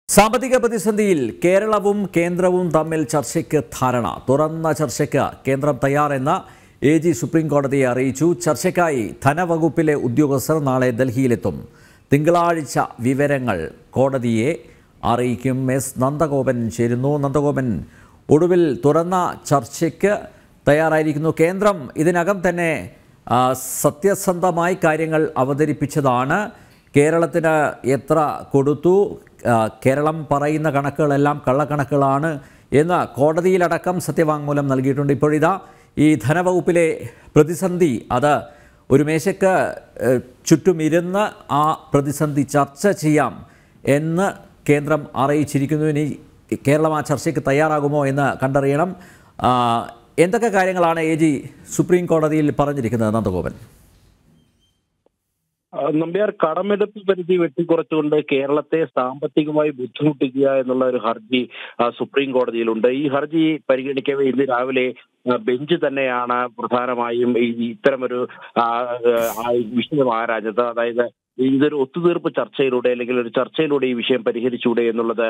സാമ്പത്തിക പ്രതിസന്ധിയിൽ കേരളവും കേന്ദ്രവും തമ്മിൽ ചർച്ചയ്ക്ക് ധാരണ. തുറന്ന ചർച്ചയ്ക്ക് കേന്ദ്രം തയ്യാറെന്ന AG സുപ്രീം കോടതിയെ അറിയിച്ചു. ചർച്ചയ്ക്കായി ധനവകുപ്പിലെ ഉദ്യോഗസ്ഥർ നാളെ ഡൽഹിയിലെത്തും. തിങ്കളാഴ്ച വിവരങ്ങൾ കോടതിയെ അറിയിക്കും. എസ് നന്ദഗോപൻ ചേരുന്നു. നന്ദഗോപൻ, ഒടുവിൽ തുറന്ന ചർച്ചയ്ക്ക് തയ്യാറായിരിക്കുന്നു. കേന്ദ്രം ഇതിനകം തന്നെ സത്യസന്ധമായി കാര്യങ്ങൾ അവതരിപ്പിച്ചതാണ്. കേരളത്തിന് എത്ര കൊടുത്തു, കേരളം പറയുന്ന കണക്കുകളെല്ലാം കള്ളക്കണക്കുകളാണ് എന്ന് കോടതിയിലടക്കം സത്യവാങ്മൂലം നൽകിയിട്ടുണ്ട്. ഇപ്പോഴിതാ ഈ ധനവകുപ്പിലെ പ്രതിസന്ധി, അത് ഒരു മേശയ്ക്ക് ചുറ്റുമിരുന്ന് ആ പ്രതിസന്ധി ചർച്ച ചെയ്യാം എന്ന് കേന്ദ്രം അറിയിച്ചിരിക്കുന്നു. ഇനി കേരളം ആ ചർച്ചയ്ക്ക് തയ്യാറാകുമോ എന്ന് കണ്ടറിയണം. എന്തൊക്കെ കാര്യങ്ങളാണ് AG സുപ്രീം കോടതിയിൽ പറഞ്ഞിരിക്കുന്നത് നന്ദഗോപൻ? നമ്പ്യാർ, കടമെടുപ്പ് പരിധി വെട്ടിക്കുറച്ചുകൊണ്ട് കേരളത്തെ സാമ്പത്തികമായി ബുദ്ധിമുട്ടിക്കുക എന്നുള്ള ഒരു ഹർജി സുപ്രീം കോടതിയിലുണ്ട്. ഈ ഹർജി പരിഗണിക്കവേ ഇന്ന് രാവിലെ ബെഞ്ച് തന്നെയാണ് പ്രധാനമായും ഇത്തരമൊരു വിഷയം ആരാഞ്ഞത്. അതായത് ഇതൊരു ഒത്തുതീർപ്പ് ചർച്ചയിലൂടെ അല്ലെങ്കിൽ ഒരു ചർച്ചയിലൂടെ ഈ വിഷയം പരിഹരിച്ചൂടെ എന്നുള്ളത്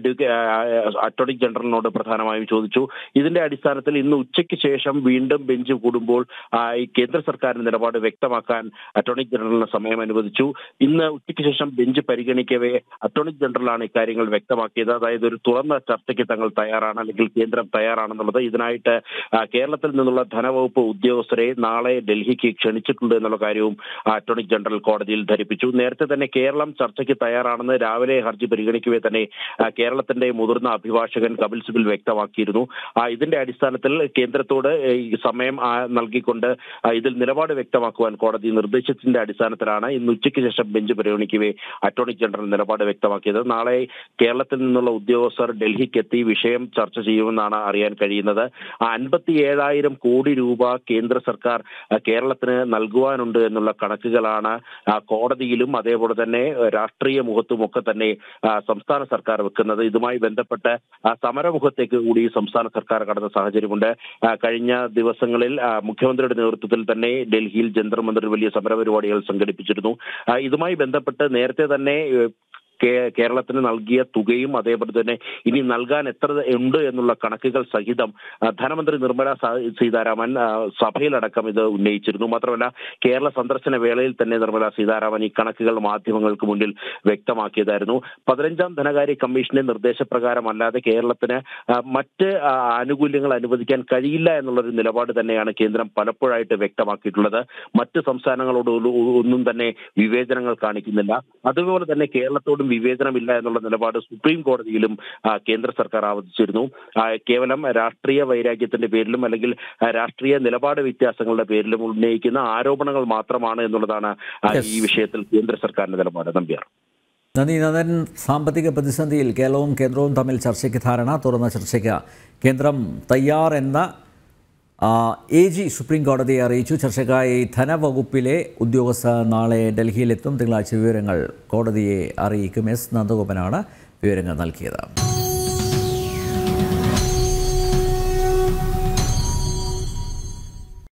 അറ്റോർണി ജനറലിനോട് പ്രധാനമായും ചോദിച്ചു. ഇതിന്റെ അടിസ്ഥാനത്തിൽ ഇന്ന് ഉച്ചയ്ക്ക് ശേഷം വീണ്ടും ബെഞ്ച് കൂടുമ്പോൾ ഈ കേന്ദ്ര സർക്കാരിന്റെ നിലപാട് വ്യക്തമാക്കാൻ അറ്റോർണി ജനറലിന് സമയം അനുവദിച്ചു. ഇന്ന് ഉച്ചയ്ക്ക് ശേഷം ബെഞ്ച് പരിഗണിക്കവേ അറ്റോർണി ജനറലാണ് ഇക്കാര്യങ്ങൾ വ്യക്തമാക്കിയത്. അതായത് ഒരു തുറന്ന ചർച്ചയ്ക്ക് തങ്ങൾ തയ്യാറാണ്, അല്ലെങ്കിൽ കേന്ദ്രം തയ്യാറാണെന്നുള്ളത്. ഇതിനായിട്ട് കേരളത്തിൽ നിന്നുള്ള ധനവകുപ്പ് ഉദ്യോഗസ്ഥരെ നാളെ ഡൽഹിക്ക് ക്ഷണിച്ചിട്ടുണ്ട് എന്നുള്ള കാര്യവും അറ്റോർണി ജനറൽ കോടതിയിൽ ധരിപ്പിച്ചു. നേരത്തെ തന്നെ കേരളം ചർച്ചയ്ക്ക് തയ്യാറാണെന്ന് രാവിലെ ഹർജി പരിഗണിക്കവേ തന്നെ കേരളത്തിന്റെ മുതിർന്ന അഭിഭാഷകൻ കപിൽ സിബൽ വ്യക്തമാക്കിയിരുന്നു. ഇതിന്റെ അടിസ്ഥാനത്തിൽ കേന്ദ്രത്തോട് സമയം നൽകിക്കൊണ്ട് ഇതിൽ നിലപാട് വ്യക്തമാക്കുവാൻ കോടതി നിർദ്ദേശത്തിന്റെ അടിസ്ഥാനത്തിലാണ് ഇന്ന് ഉച്ചയ്ക്ക് ശേഷം ബെഞ്ച് പരിഗണിക്കവേ അറ്റോർണി ജനറൽ നിലപാട് വ്യക്തമാക്കിയത്. നാളെ കേരളത്തിൽ നിന്നുള്ള ഉദ്യോഗസ്ഥർ ഡൽഹിക്ക് എത്തി വിഷയം ചർച്ച ചെയ്യുമെന്നാണ് അറിയാൻ കഴിയുന്നത്. 57,000 കോടി രൂപ കേന്ദ്ര സർക്കാർ കേരളത്തിന് നൽകുവാനുണ്ട് എന്നുള്ള കണക്കുകളാണ് കോടതിയിലും അതേപോലെ തന്നെ രാഷ്ട്രീയ മുഖത്തുമൊക്കെ തന്നെ സംസ്ഥാന സർക്കാർ വെക്കുന്നത്. ഇതുമായി ബന്ധപ്പെട്ട് സമരമുഖത്തേക്ക് കൂടി സംസ്ഥാന സർക്കാർ കടന്ന സാഹചര്യമുണ്ട്. കഴിഞ്ഞ ദിവസങ്ങളിൽ മുഖ്യമന്ത്രിയുടെ നേതൃത്വത്തിൽ തന്നെ ഡൽഹിയിൽ ജന്തർ മന്ദിറിൽ വലിയ സമരപരിപാടികൾ സംഘടിപ്പിച്ചിരുന്നു. ഇതുമായി ബന്ധപ്പെട്ട് നേരത്തെ തന്നെ കേരളത്തിന് നൽകിയ തുകയും അതേപോലെ തന്നെ ഇനി നൽകാൻ എത്ര ഉണ്ട് എന്നുള്ള കണക്കുകൾ സഹിതം ധനമന്ത്രി നിർമ്മല സീതാരാമൻ സഭയിലടക്കം ഇത് ഉന്നയിച്ചിരുന്നു. മാത്രമല്ല, കേരള സന്ദർശന വേളയിൽ തന്നെ നിർമ്മല സീതാരാമൻ ഈ കണക്കുകൾ മാധ്യമങ്ങൾക്ക് മുന്നിൽ വ്യക്തമാക്കിയതായിരുന്നു. 15ാം ധനകാര്യ കമ്മീഷന്റെ നിർദ്ദേശപ്രകാരമല്ലാതെ കേരളത്തിന് മറ്റ് ആനുകൂല്യങ്ങൾ അനുവദിക്കാൻ കഴിയില്ല എന്നുള്ളൊരു നിലപാട് തന്നെയാണ് കേന്ദ്രം പലപ്പോഴായിട്ട് വ്യക്തമാക്കിയിട്ടുള്ളത്. മറ്റ് സംസ്ഥാനങ്ങളോട് ഒന്നും തന്നെ വിവേചനങ്ങൾ കാണിക്കുന്നില്ല. അതുപോലെ തന്നെ കേരളത്തോടും വിവേചനമില്ല എന്നുള്ള നിലപാട് സുപ്രീം കോടതിയിലും കേന്ദ്ര സർക്കാർ ആവർത്തിച്ചിരുന്നു. കേവലം രാഷ്ട്രീയ വൈരാഗ്യത്തിന്റെ പേരിലും അല്ലെങ്കിൽ രാഷ്ട്രീയ നിലപാട് വ്യത്യാസങ്ങളുടെ പേരിലും ഉന്നയിക്കുന്ന ആരോപണങ്ങൾ മാത്രമാണ് എന്നുള്ളതാണ് ഈ വിഷയത്തിൽ കേന്ദ്ര സർക്കാരിന്റെ നിലപാട്. നമ്പ്യാർ, നന്ദി നന്ദൻ. സാമ്പത്തിക പ്രതിസന്ധിയിൽ കേരളവും കേന്ദ്രവും തമ്മിൽ ചർച്ചയ്ക്ക് ധാരണ. തുറന്ന ചർച്ചയ്ക്ക് കേന്ദ്രം തയ്യാറെന്ന AG സുപ്രീം കോടതിയെ അറിയിച്ചു. ചർച്ചയ്ക്കായി ധനവകുപ്പിലെ ഉദ്യോഗസ്ഥർ നാളെ ഡൽഹിയിലെത്തും. തിങ്കളാഴ്ച വിവരങ്ങൾ കോടതിയെ അറിയിക്കും. എസ് നന്ദഗോപനാണ് വിവരങ്ങൾ നൽകിയത്.